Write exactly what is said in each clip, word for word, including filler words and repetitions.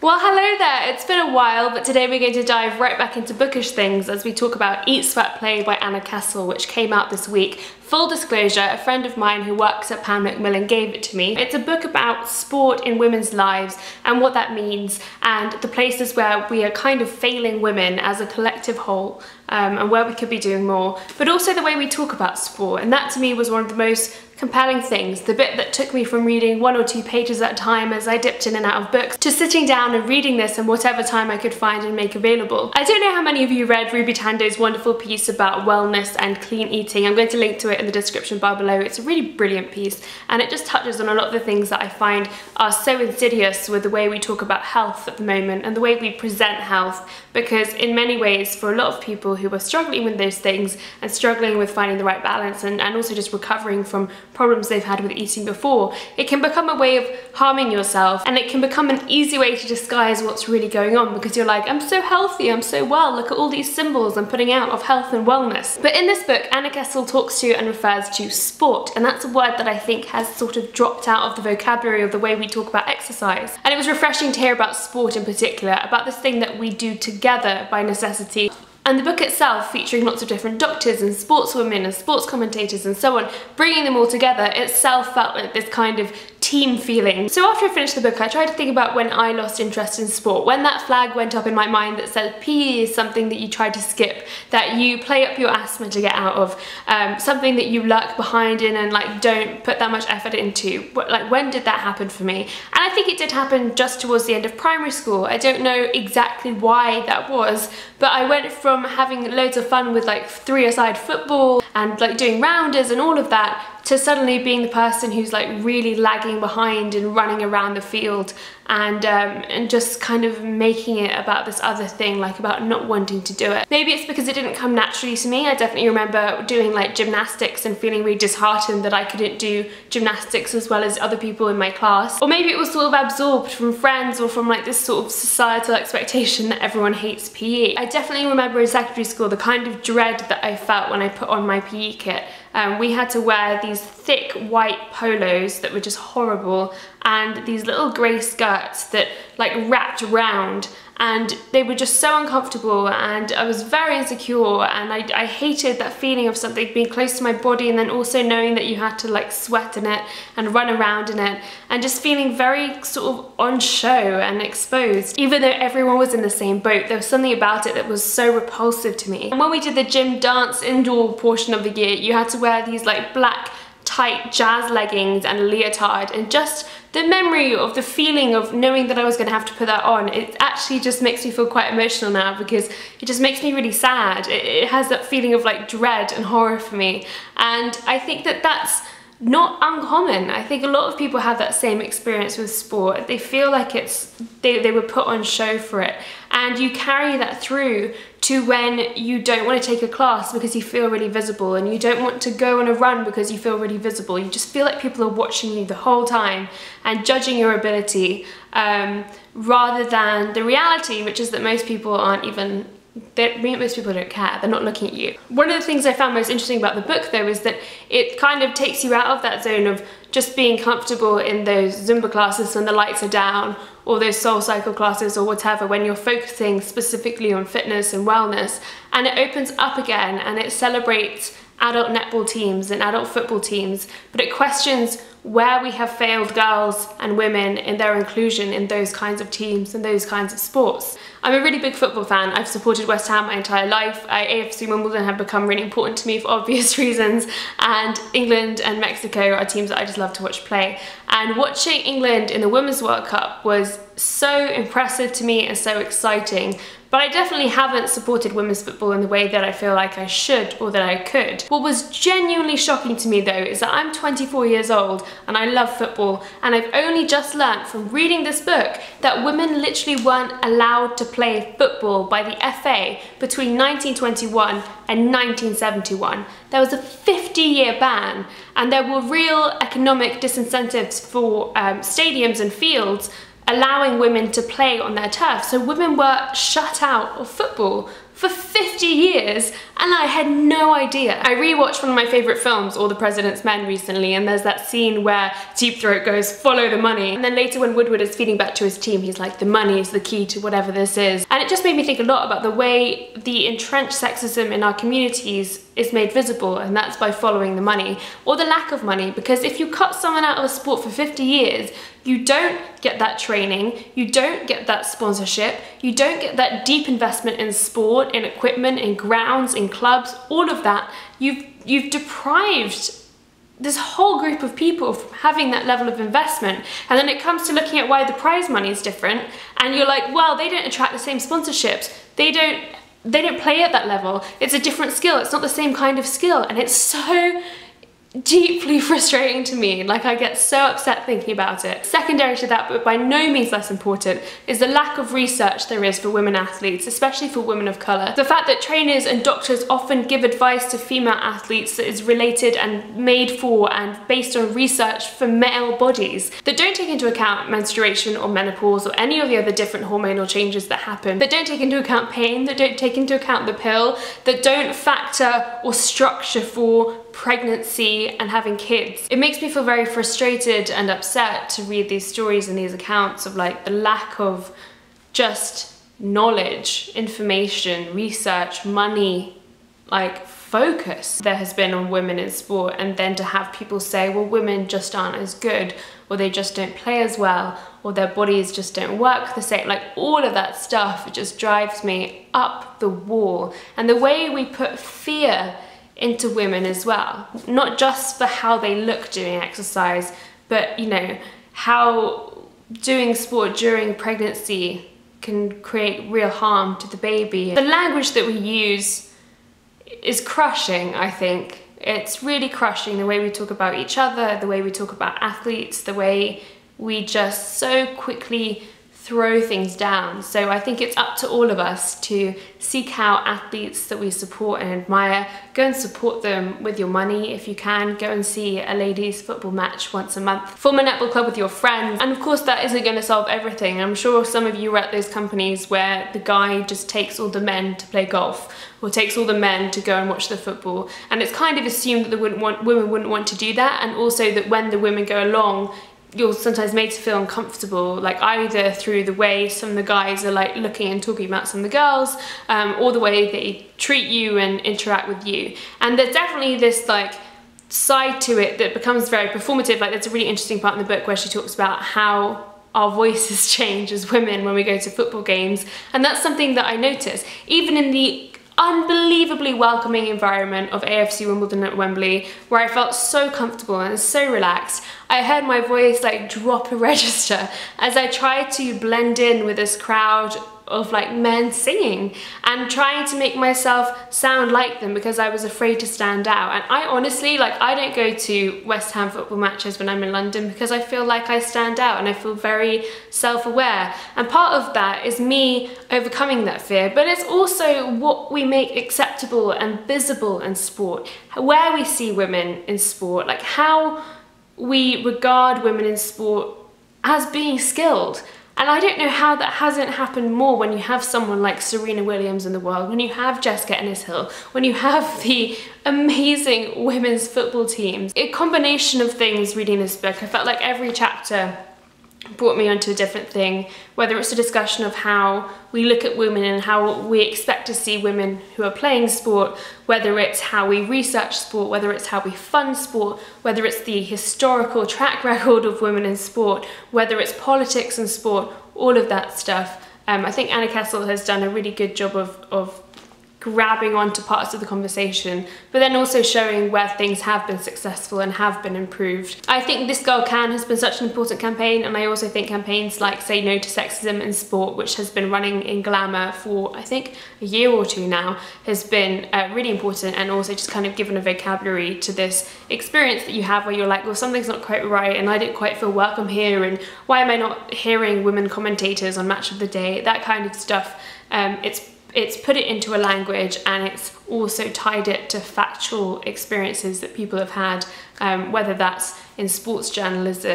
Well, hello there, it's been a while, but today we're going to dive right back into bookish things as we talk about Eat, Sweat, Play by Anna Kessel, which came out this week. Full disclosure, a friend of mine who works at Pan Macmillan gave it to me. It's a book about sport in women's lives and what that means and the places where we are kind of failing women as a collective whole um, and where we could be doing more, but also the way we talk about sport. And that to me was one of the most compelling things, the bit that took me from reading one or two pages at a time as I dipped in and out of books to sitting down and reading this in whatever time I could find and make available. I don't know how many of you read Ruby Tando's wonderful piece about wellness and clean eating. I'm going to link to it in the description bar below. It's a really brilliant piece and it just touches on a lot of the things that I find are so insidious with the way we talk about health at the moment and the way we present health, because in many ways for a lot of people who are struggling with those things and struggling with finding the right balance and, and also just recovering from problems they've had with eating before, it can become a way of harming yourself and it can become an easy way to disguise what's really going on, because you're like, I'm so healthy, I'm so well, look at all these symbols I'm putting out of health and wellness. But in this book, Anna Kessel talks to and refers to sport, and that's a word that I think has sort of dropped out of the vocabulary of the way we talk about exercise. And it was refreshing to hear about sport in particular, about this thing that we do together by necessity. And the book itself, featuring lots of different doctors and sportswomen and sports commentators and so on, bringing them all together, itself felt like this kind of team feeling. So after I finished the book, I tried to think about when I lost interest in sport, when that flag went up in my mind that said P E is something that you try to skip, that you play up your asthma to get out of, um, something that you lurk behind in and like don't put that much effort into. Like, when did that happen for me? And I think it did happen just towards the end of primary school. I don't know exactly why that was, but I went from having loads of fun with like three-a-side football and like doing rounders and all of that to suddenly being the person who's like really lagging behind and running around the field and um, and just kind of making it about this other thing, like about not wanting to do it. Maybe it's because it didn't come naturally to me. I definitely remember doing like gymnastics and feeling really disheartened that I couldn't do gymnastics as well as other people in my class. Or maybe it was sort of absorbed from friends or from like this sort of societal expectation that everyone hates P E. I definitely remember in secondary school the kind of dread that I felt when I put on my P E kit. Um, we had to wear these thick white polos that were just horrible and these little grey skirts that like wrapped around, and they were just so uncomfortable and I was very insecure, and I, I hated that feeling of something being close to my body and then also knowing that you had to like sweat in it and run around in it and just feeling very sort of on show and exposed. Even though everyone was in the same boat, there was something about it that was so repulsive to me. And when we did the gym dance indoor portion of the year, you had to wear these like black tight jazz leggings and a leotard, and just the memory of the feeling of knowing that I was going to have to put that on, it actually just makes me feel quite emotional now, because it just makes me really sad. It, it has that feeling of like dread and horror for me, and I think that that's not uncommon. I think a lot of people have that same experience with sport. They feel like it's they, they were put on show for it, and you carry that through to when you don't want to take a class because you feel really visible, and you don't want to go on a run because you feel really visible. You just feel like people are watching you the whole time and judging your ability, um, rather than the reality, which is that most people aren't even That most people don't care, they're not looking at you. One of the things I found most interesting about the book though is that it kind of takes you out of that zone of just being comfortable in those Zumba classes when the lights are down, or those Soul Cycle classes or whatever, when you're focusing specifically on fitness and wellness, and it opens up again and it celebrates adult netball teams and adult football teams, but it questions where we have failed girls and women in their inclusion in those kinds of teams and those kinds of sports. I'm a really big football fan. I've supported West Ham my entire life. I, A F C Wimbledon have become really important to me for obvious reasons, and England and Mexico are teams that I just love to watch play. And watching England in the Women's World Cup was so impressive to me and so exciting. But I definitely haven't supported women's football in the way that I feel like I should or that I could. What was genuinely shocking to me though is that I'm twenty-four years old and I love football, and I've only just learnt from reading this book that women literally weren't allowed to play football by the F A between nineteen twenty-one and nineteen seventy-one. There was a fifty year ban, and there were real economic disincentives for um, stadiums and fields allowing women to play on their turf. So women were shut out of football for fifty years, and I had no idea. I rewatched one of my favourite films, All the President's Men, recently, and there's that scene where Deep Throat goes, follow the money. And then later when Woodward is feeding back to his team, he's like, the money is the key to whatever this is. And it just made me think a lot about the way the entrenched sexism in our communities is made visible, and that's by following the money, or the lack of money, because if you cut someone out of a sport for fifty years, you don't get that training, you don't get that sponsorship, you don't get that deep investment in sport, in equipment, in grounds, in clubs, all of that. You've, you've deprived this whole group of people from having that level of investment. And then it comes to looking at why the prize money is different, and you're like, well, they don't attract the same sponsorships, they don't they don't play at that level, it's a different skill, it's not the same kind of skill. And it's so deeply frustrating to me. Like, I get so upset thinking about it. Secondary to that, but by no means less important, is the lack of research there is for women athletes, especially for women of colour. The fact that trainers and doctors often give advice to female athletes that is related and made for and based on research for male bodies, that don't take into account menstruation or menopause or any of the other different hormonal changes that happen, that don't take into account pain, that don't take into account the pill, that don't factor or structure for pregnancy and having kids. It makes me feel very frustrated and upset to read these stories and these accounts of like the lack of just knowledge, information, research, money, like focus there has been on women in sport. And then to have people say, well, women just aren't as good, or they just don't play as well, or their bodies just don't work the same, like all of that stuff, it just drives me up the wall. And the way we put fear into women as well, not just for how they look doing exercise, but you know, how doing sport during pregnancy can create real harm to the baby. The language that we use is crushing, I think. It's really crushing, the way we talk about each other, the way we talk about athletes, the way we just so quickly throw things down. So I think it's up to all of us to seek out athletes that we support and admire. Go and support them with your money if you can. Go and see a ladies football match once a month. Form a netball club with your friends. And of course that isn't going to solve everything. I'm sure some of you are at those companies where the guy just takes all the men to play golf, or takes all the men to go and watch the football. And it's kind of assumed that the wouldn't want, women wouldn't want to do that, and also that when the women go along, you're sometimes made to feel uncomfortable, like either through the way some of the guys are like looking and talking about some of the girls, um, or the way they treat you and interact with you. And there's definitely this like side to it that becomes very performative. Like, there's a really interesting part in the book where she talks about how our voices change as women when we go to football games. And that's something that I notice, even in the unbelievably welcoming environment of A F C Wimbledon at Wembley, where I felt so comfortable and so relaxed. I heard my voice like drop a register as I tried to blend in with this crowd of like men singing and trying to make myself sound like them because I was afraid to stand out. And I honestly, like, I don't go to West Ham football matches when I'm in London because I feel like I stand out and I feel very self-aware. And part of that is me overcoming that fear, but it's also what we make acceptable and visible in sport, where we see women in sport, like how we regard women in sport as being skilled. And I don't know how that hasn't happened more when you have someone like Serena Williams in the world, when you have Jessica Ennis-Hill, when you have the amazing women's football teams. A combination of things reading this book. I felt like every chapter brought me onto a different thing, whether it's a discussion of how we look at women and how we expect to see women who are playing sport, whether it's how we research sport, whether it's how we fund sport, whether it's the historical track record of women in sport, whether it's politics in sport, all of that stuff. Um, I think Anna Kessel has done a really good job of, of grabbing onto parts of the conversation, but then also showing where things have been successful and have been improved. I think This Girl Can has been such an important campaign, and I also think campaigns like Say No to Sexism in Sport, which has been running in Glamour for I think a year or two now, has been uh, really important, and also just kind of given a vocabulary to this experience that you have where you're like, well, something's not quite right and I didn't quite feel welcome here, and why am I not hearing women commentators on Match of the Day, that kind of stuff. Um, it's It's put it into a language, and it's also tied it to factual experiences that people have had, um, whether that's in sports journalism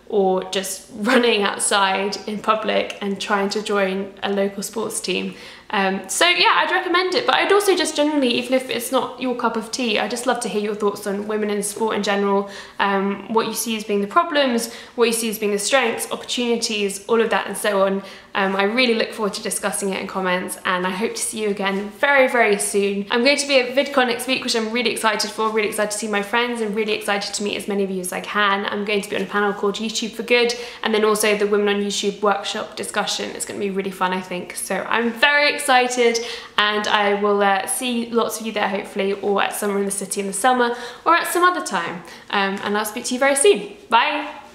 or just running outside in public and trying to join a local sports team. Um, so yeah, I'd recommend it, but I'd also just generally, even if it's not your cup of tea, I'd just love to hear your thoughts on women in sport in general, um, what you see as being the problems, what you see as being the strengths, opportunities, all of that and so on. Um, I really look forward to discussing it in comments, and I hope to see you again very, very soon. I'm going to be at VidCon next week, which I'm really excited for, really excited to see my friends and really excited to meet as many of you as I can. I'm going to be on a panel called YouTube for Good, and then also the Women on YouTube workshop discussion. It's going to be really fun, I think. So I'm very excited, and I will uh, see lots of you there hopefully, or at somewhere in the city in the summer, or at some other time. Um, and I'll speak to you very soon. Bye!